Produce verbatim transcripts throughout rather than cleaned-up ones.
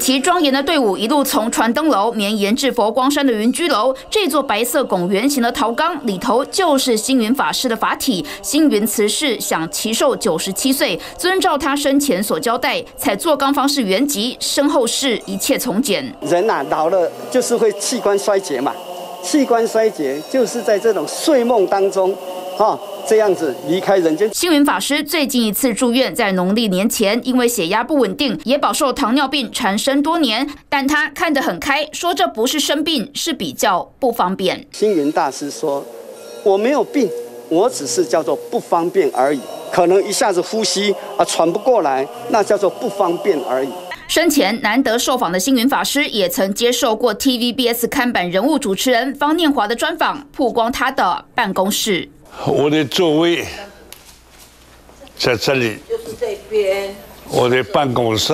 旗庄严的队伍一路从传灯楼绵延至佛光山的云居楼。这座白色拱圆形的陶缸里头就是星云法师的法体。星云辞世享祈寿九十七岁，遵照他生前所交代，采做缸方式圆寂，身后事一切从简。 人啊，老了就是会器官衰竭嘛，器官衰竭就是在这种睡梦当中，哈、哦。 这样子离开人间。 星云法师最近一次住院在农历年前，因为血压不稳定，也饱受糖尿病缠身多年。但他看得很开，说这不是生病，是比较不方便。 星云大师说：“我没有病，我只是叫做不方便而已。可能一下子呼吸啊喘不过来，那叫做不方便而已。” 生前难得受访的星云法师，也曾接受过 T V B S 看板人物主持人方念华的专访，曝光他的办公室。 我的座位在这里， 就是这边。 我的办公室，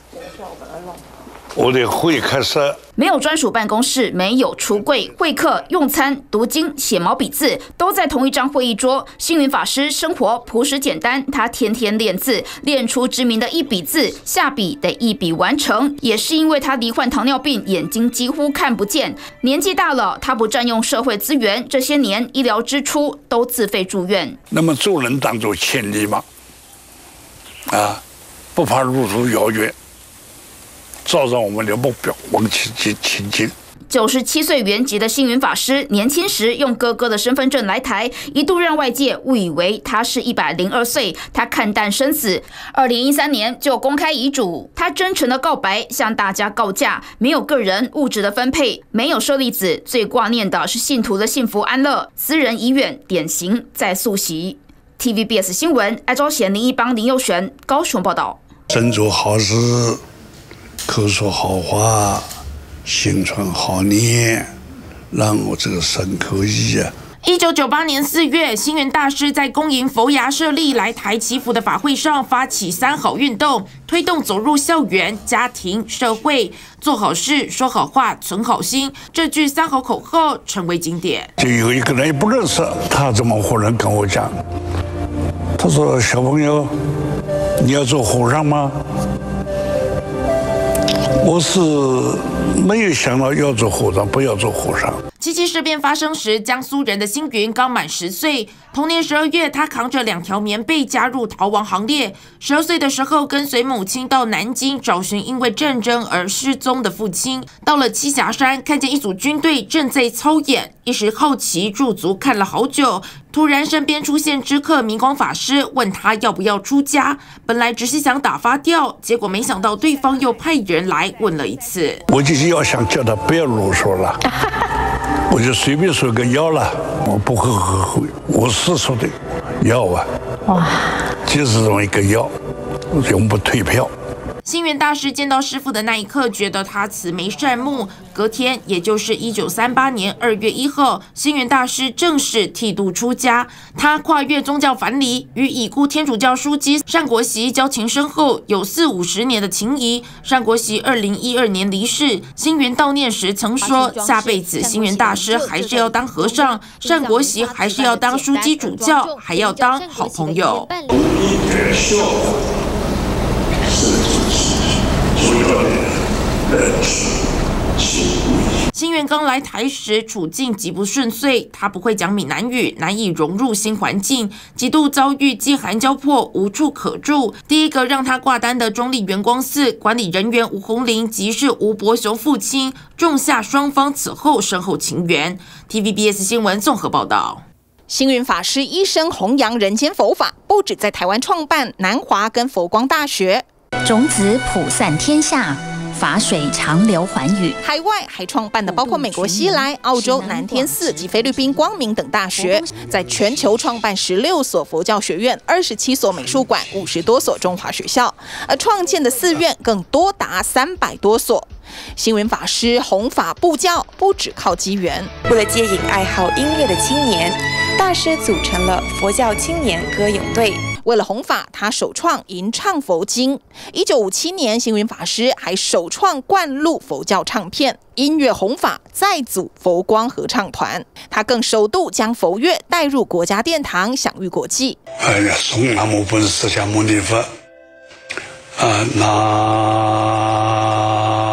我的会客室。 没有专属办公室，没有橱柜，会客、用餐、读经、写毛笔字都在同一张会议桌。星云法师生活朴实简单，他天天练字，练出知名的一笔字，下笔得一笔完成。也是因为他罹患糖尿病，眼睛几乎看不见。年纪大了，他不占用社会资源，这些年医疗支出都自费住院。 那么做人当作千里马，啊，不怕路途遥远。 照着我们的目标往前前进。 九十七岁圆寂的星云法师，年轻时用哥哥的身份证来台，一度让外界误以为他是一百零二岁。他看淡生死，二零一三年就公开遗嘱。他真诚的告白，向大家告假，没有个人物质的分配，没有舍利子，最挂念的是信徒的幸福安乐。私人已远，典型在宿席。T V B S 新闻，艾昭贤、林一邦、林佑璇，高雄报道。 真做好事。 口说好话，心存好念，让我这个身可以啊。 一九九八年四月，星云大师在恭迎佛牙舍利来台祈福的法会上，发起三好运动，推动走入校园、家庭、社会，做好事、说好话、存好心。这句三好口号成为经典。 就有一个人也不认识，他这么忽然跟我讲，他说：“小朋友，你要做和尚吗？” 我是没有想到要做和尚，不要做和尚。 七七事变发生时，江苏人的星云刚满十岁。同年十二月，他扛着两条棉被加入逃亡行列。十二岁的时候，跟随母亲到南京找寻因为战争而失踪的父亲。到了栖霞山，看见一组军队正在操演，一时好奇驻足看了好久。突然，身边出现知客明光法师，问他要不要出家。本来只是想打发掉，结果没想到对方又派人来问了一次。 我就是要想叫他不要啰嗦了。我就随便说个要了，我不会后悔。我是说的要啊，哇，就是这么一个要，永不退票。 星云大师见到师父的那一刻，觉得他慈眉善目。隔天，也就是一九三八年二月一号，星云大师正式剃度出家。他跨越宗教藩篱，与已故天主教枢机单国锡交情深厚，有四五十年的情谊。单国锡二零一二年离世，星云悼念时曾说，下辈子星云大师还是要当和尚，单国锡还是要当枢机主教，还要当好朋友。星云刚来台时，处境极不顺遂，他不会讲闽南语，难以融入新环境，几度遭遇饥寒交迫，无处可住。第一个让他挂单的中立圆光寺管理人员吴红林，即是吴伯雄父亲，种下双方此后深厚情缘。T V B S 新闻综合报道。 星云法师一生弘扬人间佛法，不止在台湾创办南华跟佛光大学， 种子普散天下，法水长流寰宇。 海外还创办的包括美国西来、澳洲南天寺及菲律宾光明等大学，在全球创办十六所佛教学院、二十七所美术馆、五十多所中华学校，而创建的寺院更多达三百多所。星云法师弘法布教，不只靠机缘。 为了接引爱好音乐的青年，大师组成了佛教青年歌咏队。 为了弘法，他首创吟唱佛经。一九五七年，星云法师还首创灌录佛教唱片，音乐弘法再组佛光合唱团。他更首度将佛乐带入国家殿堂，享誉国际。 哎呀，诵南无本释迦牟尼佛，啊，那。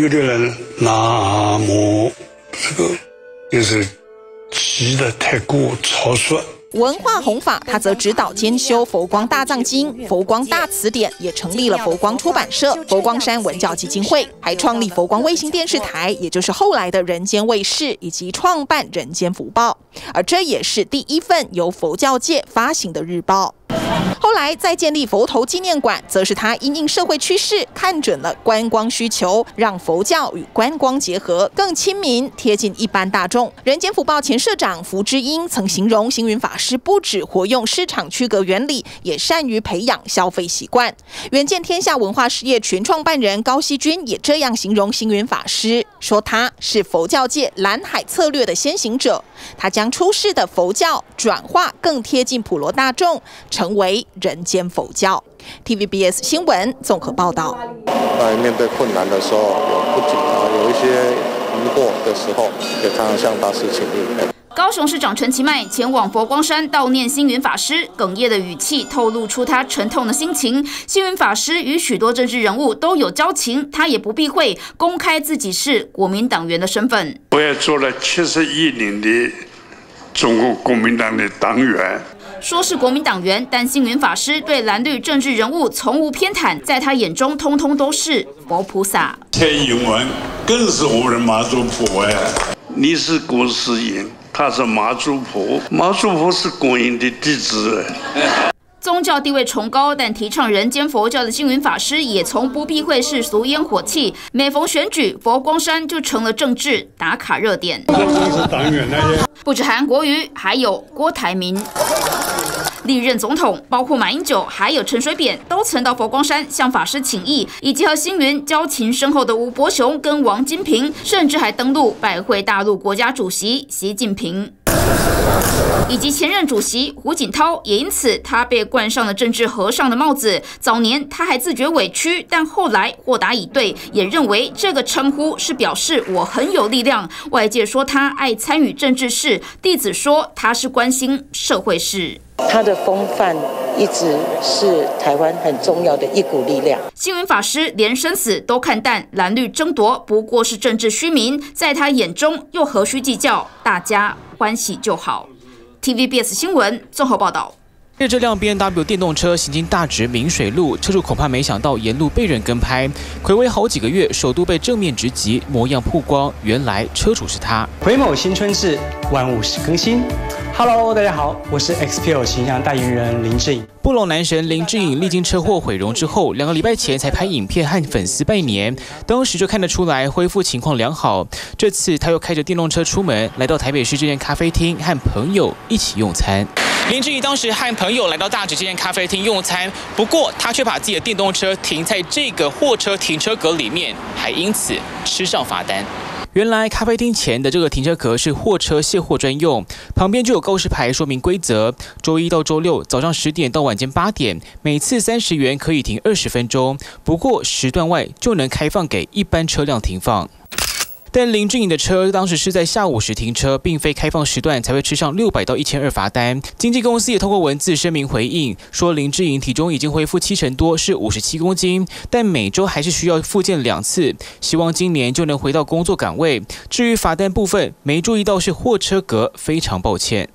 有的人南无这个就是记得太过草率。 文化弘法，他则指导兼修佛光大藏经、佛光大辞典，也成立了佛光出版社、佛光山文教基金会，还创立佛光卫星电视台，也就是后来的人间卫视，以及创办人间福报，而这也是第一份由佛教界发行的日报。后来再建立佛头纪念馆，则是他因应社会趋势，看准了观光需求，让佛教与观光结合，更亲民贴近一般大众。人间福报前社长福之英曾形容星云法师不只活用市场区隔原理，也善于培养消费习惯。远见天下文化事业群创办人高希均也这样形容星云法师，说他是佛教界蓝海策略的先行者，他将出世的佛教转化更贴近普罗大众，成为人间佛教。T V B S 新闻综合报道。 在面对困难的时候，有不有一些疑惑的时候，也常常向大师请益。 高雄市长陈其迈前往佛光山悼念星云法师，哽咽的语气透露出他沉痛的心情。星云法师与许多政治人物都有交情，他也不避讳公开自己是国民党员的身份。 我也做了七十一年的中国国民党的党员。 说是国民党员，但星云法师对蓝绿政治人物从无偏袒，在他眼中通通都是佛菩萨。 蔡英文更是我们的妈祖婆哎，你是郭世英，他是妈祖婆，妈祖婆是观音的弟子哎。 宗教地位崇高，但提倡人间佛教的星云法师也从不避讳世俗烟火气。每逢选举，佛光山就成了政治打卡热点。不止韩国瑜，还有郭台铭。历任总统，包括马英九，还有陈水扁，都曾到佛光山向法师请益，以及和星云交情深厚的吴伯雄跟王金平，甚至还登陆拜会大陆国家主席习近平。以及前任主席胡锦涛，也因此他被冠上了政治和尚的帽子。早年他还自觉委屈，但后来豁达以对，也认为这个称呼是表示我很有力量。外界说他爱参与政治事，弟子说他是关心社会事。 他的风范一直是台湾很重要的一股力量。 星云法师连生死都看淡，蓝绿争夺不过是政治虚名，在他眼中又何须计较？大家欢喜就好。T V B S 新闻综合报道。 这辆 B M W 电动车行经大直明水路，车主恐怕没想到沿路被人跟拍，睽违好几个月，首度被正面直击，模样曝光，原来车主是他。 癸卯新春至，万物始更新。Hello， 大家好，我是 X P L 形象代言人林志颖。 布隆男神林志颖历经车祸毁容之后，两个礼拜前才拍影片和粉丝拜年，当时就看得出来恢复情况良好。这次他又开着电动车出门，来到台北市这间咖啡厅和朋友一起用餐。林志颖当时和朋友来到大直这间咖啡厅用餐，不过他却把自己的电动车停在这个货车停车格里面，还因此吃上罚单。原来咖啡厅前的这个停车格是货车卸货专用，旁边就有告示牌说明规则。周一到周六早上十点到晚间八点，每次三十元可以停二十分钟，不过时段外就能开放给一般车辆停放。但林志颖的车当时是在下午时停车，并非开放时段才会吃上六百到一千二罚单。经纪公司也通过文字声明回应，说林志颖体重已经恢复七成多，是五十七公斤，但每周还是需要复健两次，希望今年就能回到工作岗位。至于罚单部分，没注意到是货车格，非常抱歉。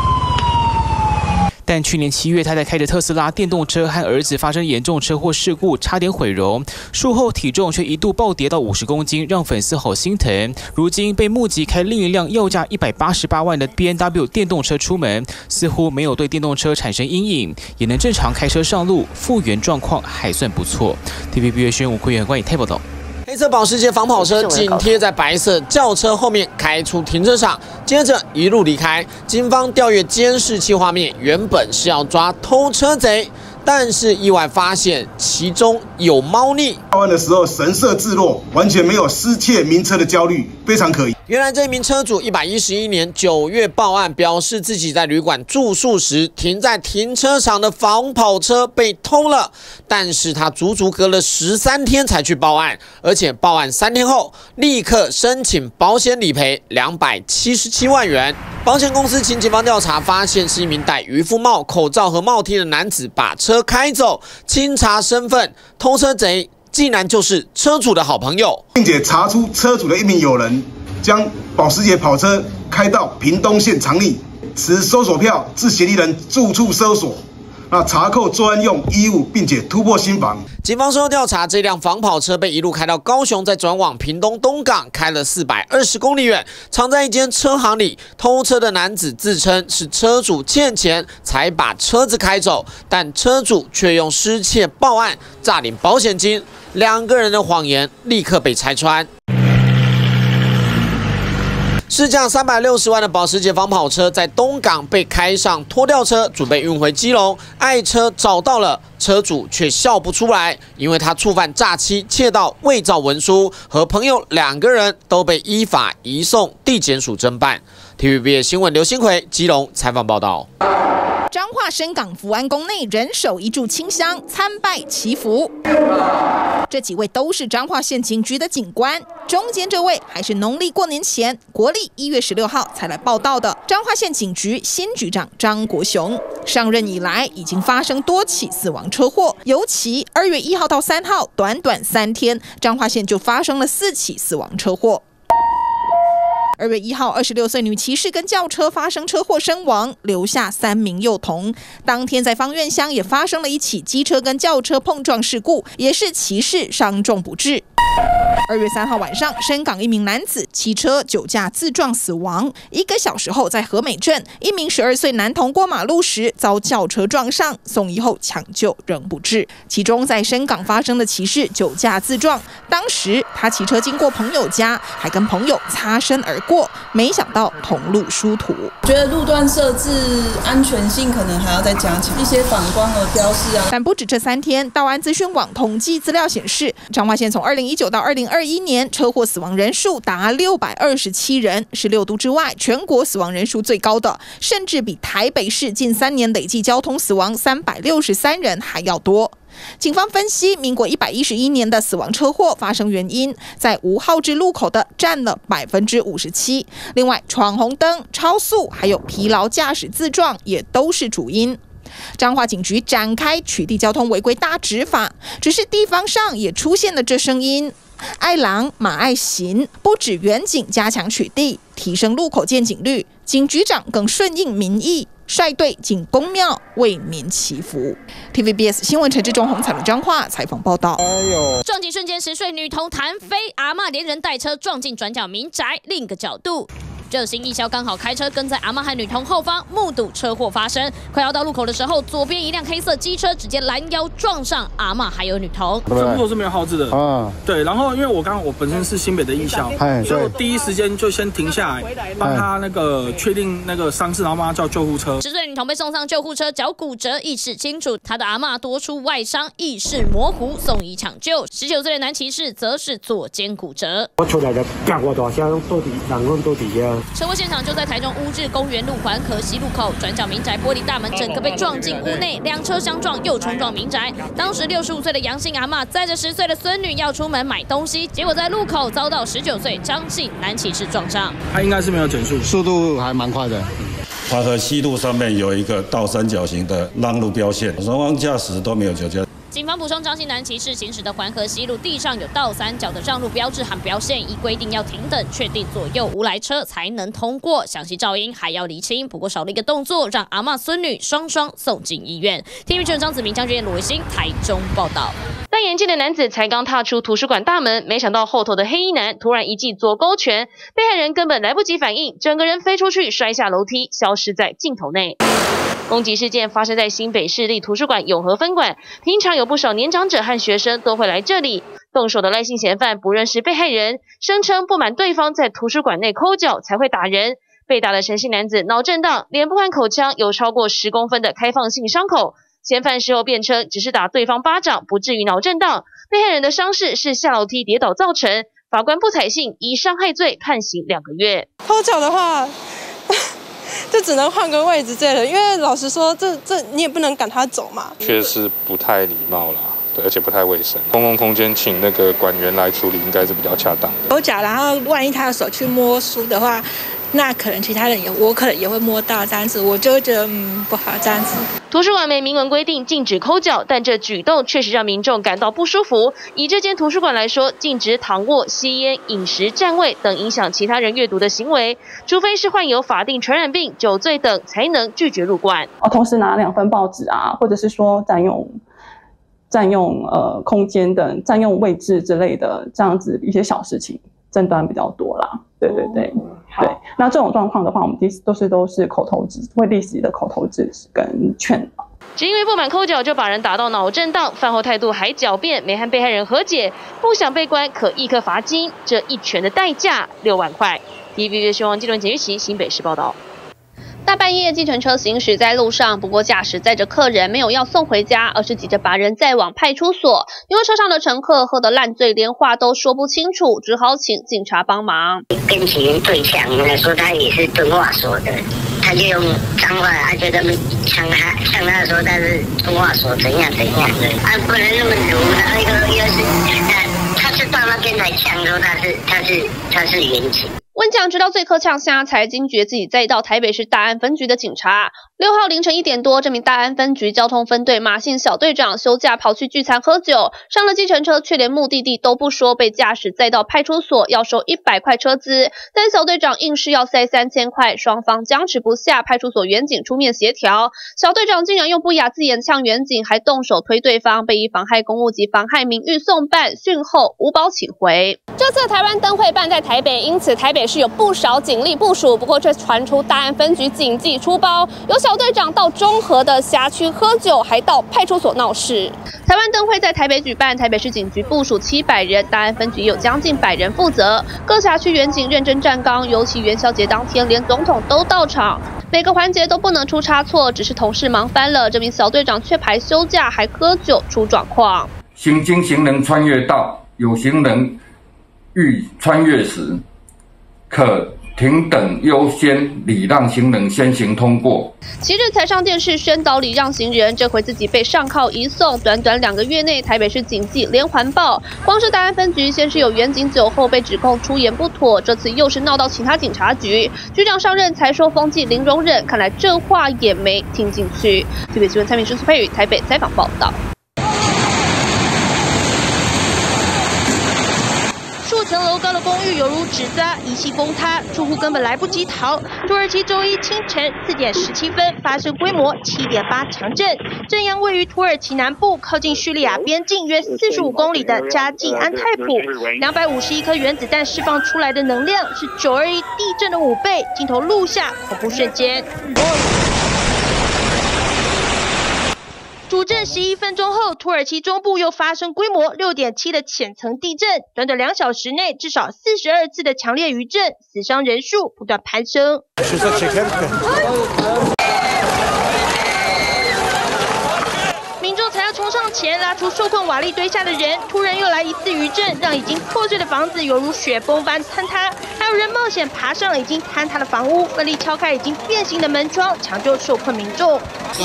但去年七月，他在开着特斯拉电动车和儿子发生严重车祸事故，差点毁容。术后体重却一度暴跌到五十公斤，让粉丝好心疼。如今被目击开另一辆要价一百八十八万的 B M W 电动车出门，似乎没有对电动车产生阴影，也能正常开车上路，复原状况还算不错。T V B S 宣武奎元关以台报道。 黑色保时捷仿跑车紧贴在白色轿车后面开出停车场，接着一路离开。警方调阅监视器画面，原本是要抓偷车贼，但是意外发现其中有猫腻。 报案的时候神色自若，完全没有失窃名车的焦虑，非常可疑。 原来这名车主一百一十一年九月报案，表示自己在旅馆住宿时停在停车场的仿跑车被偷了，但是他足足隔了十三天才去报案，而且报案三天后立刻申请保险理赔两百七十七万元。保险公司请警方调查，发现是一名戴渔夫帽、口罩和帽 T 的男子把车开走，清查身份，偷车贼竟然就是车主的好朋友， 并且查出车主的一名友人将保时捷跑车开到屏东县长立，持搜索票至嫌疑人住处搜索。 那查扣作案用衣物，并且突破新房。 警方事后调查，这辆仿跑车被一路开到高雄，再转往屏东东港，开了四百二十公里远，藏在一间车行里。偷车的男子自称是车主欠钱才把车子开走，但车主却用失窃报案，诈领保险金。两个人的谎言立刻被拆穿。 市价三百六十万的保时捷仿跑车在东港被开上拖吊车，准备运回基隆。爱车找到了，车主却笑不出来，因为他触犯诈欺、窃盗、伪造文书，和朋友两个人都被依法移送地检署侦办。T V B S 新闻刘新奎基隆采访报道。 彰化深港福安宫内人手一炷清香参拜祈福，这几位都是彰化县警局的警官，中间这位还是农历过年前，国历一月十六号才来报到的彰化县警局新局长张国雄。上任以来，已经发生多起死亡车祸，尤其二月一号到三号，短短三天，彰化县就发生了四起死亡车祸。 二月一号，二十六岁女骑士跟轿车发生车祸身亡，留下三名幼童。当天在芳苑乡也发生了一起机车跟轿车碰撞事故，也是骑士伤重不治。二月三号晚上，深港一名男子骑车酒驾自撞死亡。一个小时后，在和美镇，一名十二岁男童过马路时遭轿车撞上，送医后抢救仍不治。其中在深港发生的骑士酒驾自撞，当时他骑车经过朋友家，还跟朋友擦身而过，没想到同路殊途。 觉得路段设置安全性可能还要再加强，一些反光的标示啊。 但不止这三天，道安资讯网统计资料显示，彰化县从二零一九到二零二一年车祸死亡人数达六百二十七人，是六都之外全国死亡人数最高的，甚至比台北市近三年累计交通死亡三百六十三人还要多。警方分析，民国一百一十一年的死亡车祸发生原因，在无号志路口的占了百分之五十七，另外闯红灯、超速，还有疲劳驾驶自撞也都是主因。彰化警局展开取缔交通违规大执法，只是地方上也出现了这声音。爱狼马爱行，不止远警加强取缔，提升路口见警率，警局长更顺应民意，率队进公庙为民祈福。T V B S 新闻陈志忠、洪彩伦彰化采访报道。 哎呦！撞击瞬间，十岁女童弹飞，阿嬷连人带车撞进转角民宅。另一个角度。热心义消刚好开车跟在阿嬷和女童后方，目睹车祸发生。快要到路口的时候，左边一辆黑色机车直接拦腰撞上阿嬷还有女童。 这路口是没有号志的啊，对。然后因为我刚刚我本身是新北的义消，所以我第一时间就先停下来，帮他那个确定那个伤势，然后帮他叫救护车。 十岁女童被送上救护车，脚骨折，意识清楚。她的阿嬷多处外伤，意识模糊，送医抢救。十九岁的男骑士则是左肩骨折。 我出来就啪我大声，到底人拢到底啊！ 车祸现场就在台中乌日公园路环河西路口，转角民宅玻璃大门整个被撞进屋内，两车相撞又冲撞民宅。当时六十五岁的杨姓阿嬷载着十岁的孙女要出门买东西，结果在路口遭到十九岁张姓男骑士撞上。 他应该是没有减速， 速度还蛮快的。 环河西路上面有一个倒三角形的让路标线，双方驾驶都没有酒驾。 警方补充，张姓男骑士行驶的环河西路地上有倒三角的让路标志和标线，依规定要停等，确定左右无来车才能通过。详细噪音还要厘清，不过少了一个动作，让阿嬷孙女双双送进医院。T V B S 张子明、江俊彦、罗维新台中报道。戴眼镜的男子才刚踏出图书馆大门，没想到后头的黑衣男突然一记左勾拳，被害人根本来不及反应，整个人飞出去，摔下楼梯，消失在镜头内。攻击事件发生在新北市立图书馆永和分馆，平常有不少年长者和学生都会来这里。动手的赖姓嫌犯不认识被害人，声称不满对方在图书馆内抠脚才会打人。被打的陈姓男子脑震荡，脸部和口腔有超过十公分的开放性伤口。嫌犯事后辩称只是打对方巴掌，不至于脑震荡。被害人的伤势是下楼梯跌倒造成，法官不采信，以伤害罪判刑两个月。 抠脚的话。就只能换个位置之类的，因为老实说，这这你也不能赶他走嘛。 确实不太礼貌啦，对，而且不太卫生。公共空间请那个管员来处理，应该是比较恰当的。 抠脚，然后万一他的手去摸书的话， 那可能其他人也我可能也会摸到这样子，我就会觉得嗯不好这样子。 图书馆没明文规定禁止抠脚，但这举动确实让民众感到不舒服。以这间图书馆来说，禁止躺卧、吸烟、饮食、占位等影响其他人阅读的行为，除非是患有法定传染病、酒醉等，才能拒绝入馆。 哦，同时拿两份报纸啊，或者是说占用占用呃空间的、占用位置之类的，这样子一些小事情，争端比较多啦。对对对。对，那这种状况的话，我们第都是都是口头指会立即的口头指跟劝导。 只因为不满抠脚就把人打到脑震荡，饭后态度还狡辩，没和被害人和解，不想被关可一颗罚金，这一拳的代价六万块。T V B 新闻记者简玉琪新北市报道。 大半夜，计程车行驶在路上，不过驾驶载着客人没有要送回家，而是急着把人载往派出所。因为车上的乘客喝得烂醉，连话都说不清楚，只好请警察帮忙。 跟警员对呛，他说他也是敦化所的，他就用脏话，他就他们呛他，呛他说他是敦化所怎样怎样的，啊，不能那么鲁，然后一个又是他他是到那边才呛说他是他是他是原警。 温酱直到醉客呛下，才惊觉自己载到台北市大安分局的警察。六号凌晨一点多，这名大安分局交通分队马姓小队长休假跑去聚餐喝酒，上了计程车，却连目的地都不说，被驾驶载到派出所，要收一百块车资，但小队长硬是要塞三千块，双方僵持不下，派出所员警出面协调，小队长竟然用不雅字眼呛员警，还动手推对方，被以妨害公务及妨害名誉送办，讯后无保请回。这次台湾灯会办在台北，因此台北是有不少警力部署，不过却传出大安分局警纪出包，有小队长到中和的辖区喝酒，还到派出所闹事。台湾灯会在台北举办，台北市警局部署七百人，大安分局有将近百人负责，各辖区员警认真站岗，尤其元宵节当天，连总统都到场，每个环节都不能出差错，只是同事忙翻了，这名小队长却排休假，还喝酒出状况。 行经行人穿越道，有行人欲穿越时，可停等优先礼让行人先行通过。 昔日才上电视宣导礼让行人，这回自己被上铐移送。短短两个月内，台北市警纪连环爆。光是大安分局，先是有员警酒后被指控出言不妥，这次又是闹到其他警察局。局长上任才说风纪零容忍，看来这话也没听进去。台北新闻蔡明、苏佩宇台北采访报道。数层楼高的公寓犹如纸扎，一气崩塌，住户根本来不及逃。土耳其周一清晨四点十七分发生规模七点八强震，震央位于土耳其南部，靠近叙利亚边境约四十五公里的加济安泰普。两百五十一颗原子弹释放出来的能量是九二一地震的五倍，镜头录下恐怖瞬间。主震十一分钟后，土耳其中部又发生规模六点七的浅层地震，短短两小时内至少四十二次的强烈余震，死伤人数不断攀升。民众才要冲上前拉出受困瓦砾堆下的人，突然又来一次余震，让已经破碎的房子犹如雪崩般坍塌，还有人冒险爬上了已经坍塌的房屋，奋力敲开已经变形的门窗，抢救受困民众。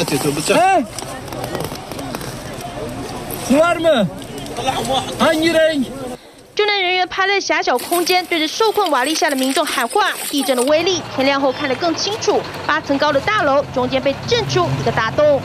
救援人员趴在狭小空间，对着受困瓦砾下的民众喊话。地震的威力，天亮后看得更清楚。八层高的大楼中间被震出一个大洞。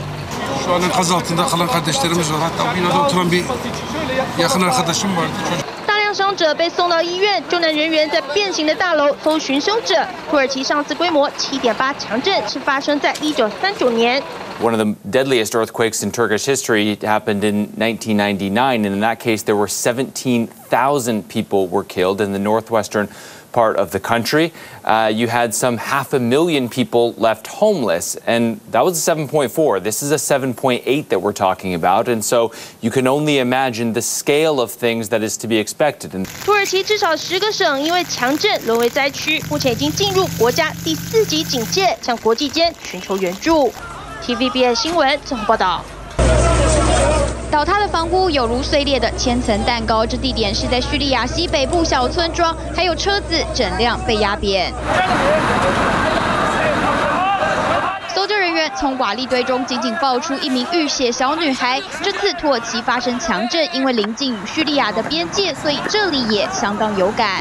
大量伤者被送到医院，救援人员在变形的大楼搜寻凶者。土耳其上次规模七点八强震是发生在一九三九年。 One of the deadliest earthquakes in Turkish history happened in nineteen ninety-nine, and in that case, there were seventeen thousand people were killed in the northwestern part of the country. Uh, you had some half a million people left homeless, and that was a seven point four. This is a seven point eight that we're talking about, and so you can only imagine the scale of things that is to be expected. 土耳其至少十个省因为强震沦为灾区，目前已经进入国家第四级警戒，向国际间寻求援助。T V B S 新闻综合报道。倒塌的房屋有如碎裂的千层蛋糕，这地点是在叙利亚西北部小村庄，还有车子整辆被压扁。搜救人员从瓦砾堆中紧紧抱出一名浴血小女孩。这次土耳其发生强震，因为临近与叙利亚的边界，所以这里也相当有感。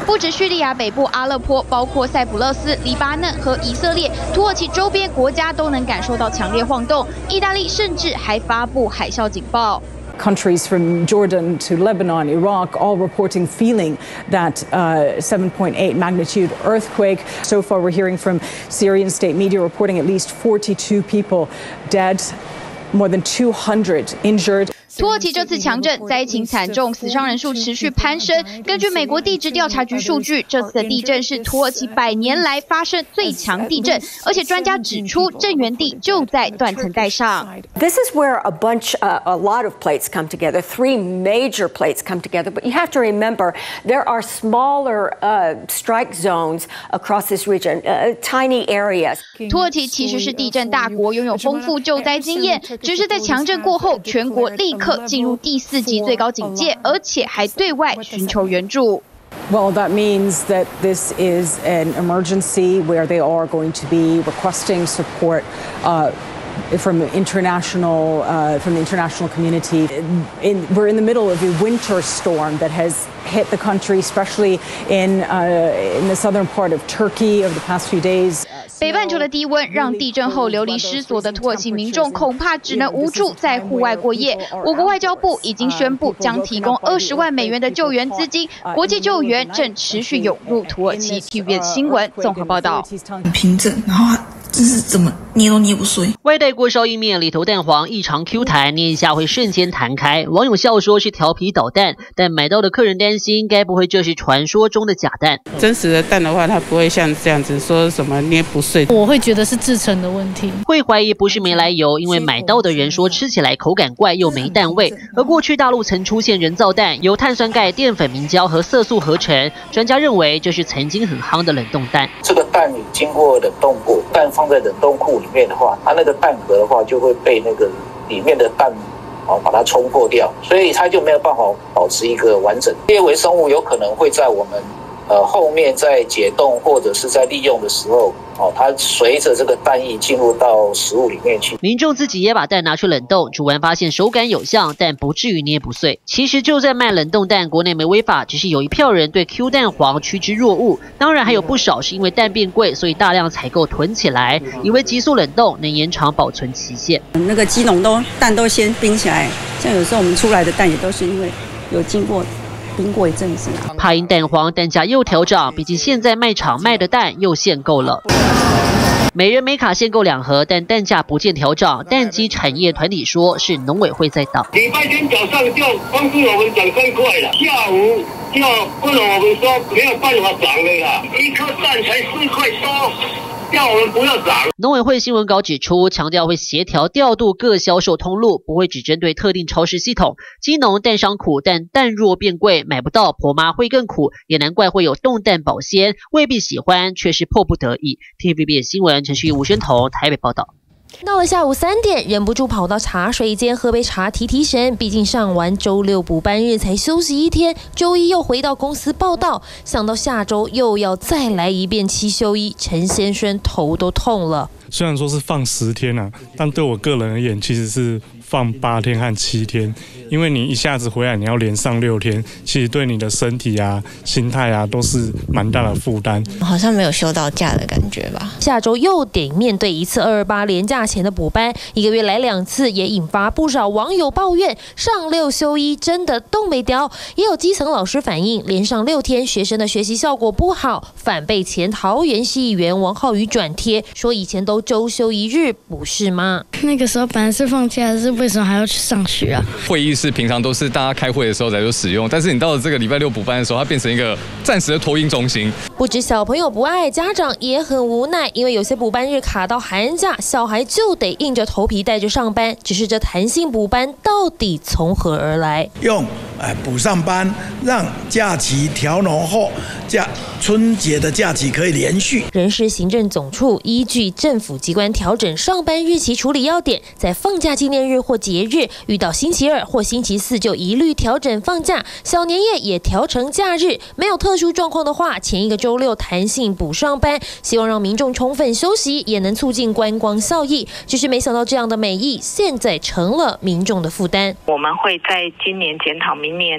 不止叙利亚北部阿勒颇，包括塞浦路斯、黎巴嫩和以色列、土耳其周边国家都能感受到强烈晃动。意大利甚至还发布海啸警报。 Countries from Jordan to Lebanon, Iraq, all reporting feeling that uh, seven point eight magnitude earthquake. So far, we're hearing from Syrian state media reporting at least forty-two people dead, more than two hundred injured. 土耳其这次强震灾情惨重，死伤人数持续攀升。根据美国地质调查局数据，这次的地震是土耳其百年来发生最强地震，而且专家指出，震源地就在断层带上。 This is where a bunch, uh, a lot of plates come together. Three major plates come together, but you have to remember there are smaller uh, strike zones across this region, uh, tiny areas. 土耳其其实是地震大国，拥有丰富救灾经验，只是在强震过后，全国立刻 刻进入第四级最高警戒，而且还对外寻求援助。 Well, that means that this is an emergency where they are going to be requesting support uh, from international, uh, from the international community. In, we're in the middle of a winter storm that has hit the country, especially in uh, in the southern part of Turkey over the past few days. 北半球的低温让地震后流离失所的土耳其民众恐怕只能无助在户外过夜。我国外交部已经宣布将提供二十万美元的救援资金，国际救援正持续涌入土耳其。T V B S 新闻综合报道。 平整，然后这是怎么捏都捏不碎。 外带锅烧意面里头蛋黄异常 Q 弹，捏一下会瞬间弹开。网友笑说是调皮捣蛋，但买到的客人担心，该不会这是传说中的假蛋？ 真实的蛋的话，它不会像这样子说什么捏不碎。 我会觉得是制成的问题， 会怀疑不是没来由，因为买到的人说吃起来口感怪又没蛋味。而过去大陆曾出现人造蛋，由碳酸钙、淀粉、明胶和色素合成，专家认为这是曾经很夯的冷冻蛋。 这个蛋经过冷冻过，蛋放在冷冻库里面的话，它那个蛋壳的话就会被那个里面的蛋哦把它冲破掉，所以它就没有办法保持一个完整。这些微生物有可能会在我们呃后面在解冻或者是在利用的时候。 哦，它随着这个蛋液进入到食物里面去。 民众自己也把蛋拿去冷冻，煮完发现手感有像，但不至于捏不碎。其实就在卖冷冻蛋，国内没违法，只是有一票人对 Q 蛋黄趋之若鹜。当然还有不少是因为蛋变贵，所以大量采购囤起来，以为急速冷冻能延长保存期限。 那个鸡农都蛋都先冰起来，像有时候我们出来的蛋也都是因为有经过。 冰过一阵子， 怕因蛋黄蛋价又调涨，毕竟现在卖场卖的蛋又限购了。每人每卡限购两盒，但蛋价不见调涨。蛋鸡产业团体说是农委会在挡。 礼拜天早上就帮助我们涨三块了，下午就问了我们说没有办法涨了啦，一颗蛋才四块多。 叫我们不要涨。 农委会新闻稿指出，强调会协调调度各销售通路，不会只针对特定超市系统。鸡农蛋商苦，但蛋若变贵，买不到，婆妈会更苦。也难怪会有冻蛋保鲜，未必喜欢，却是迫不得已。T V B S 新闻陈旭吴宣彤台北报道。 到了下午三点，忍不住跑到茶水间喝杯茶提提神。毕竟上完周六补班日才休息一天，周一又回到公司报到，想到下周又要再来一遍七休一，陈先生头都痛了。 虽然说是放十天啊，但对我个人而言，其实是放八天和七天，因为你一下子回来，你要连上六天，其实对你的身体啊、心态啊都是蛮大的负担。 好像没有休到假的感觉吧？下周又得面对一次二二八连假前的补班，一个月来两次，也引发不少网友抱怨，上六休一真的动没掉。也有基层老师反映，连上六天，学生的学习效果不好，反被前桃园市议员王浩宇转贴说，以前都周休一日，不是吗？ 那个时候本来是放假，是为什么还要去上学啊？ 会议室平常都是大家开会的时候才做使用，但是你到了这个礼拜六补班的时候，它变成一个暂时的托婴中心。 不止小朋友不爱，家长也很无奈，因为有些补班日卡到寒假，小孩就得硬着头皮带着上班。只是这弹性补班到底从何而来？ 用哎补上班，让假期调浓后，假春节的假期可以连续。 人事行政总处依据政府机关调整上班日期处理要点，在放假纪念日或节日遇到星期二或星期四就一律调整放假，小年夜也调成假日。没有特殊状况的话，前一个周六弹性补上班，希望让民众充分休息，也能促进观光效益。只是没想到这样的美意，现在成了民众的负担。 我们会在今年检讨明年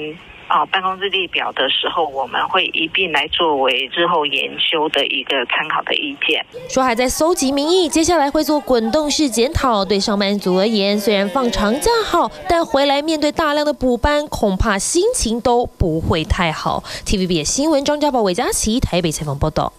啊办公日历表的时候，我们会一并来作为日后研修的一个参考的意见。 说还在搜集民意，接下来会做滚动式检讨。对上班族而言，虽然放长假好，但回来面对大量的补班，恐怕心情都不会太好。T V B 新闻张家宝、韦佳琪台北采访报道。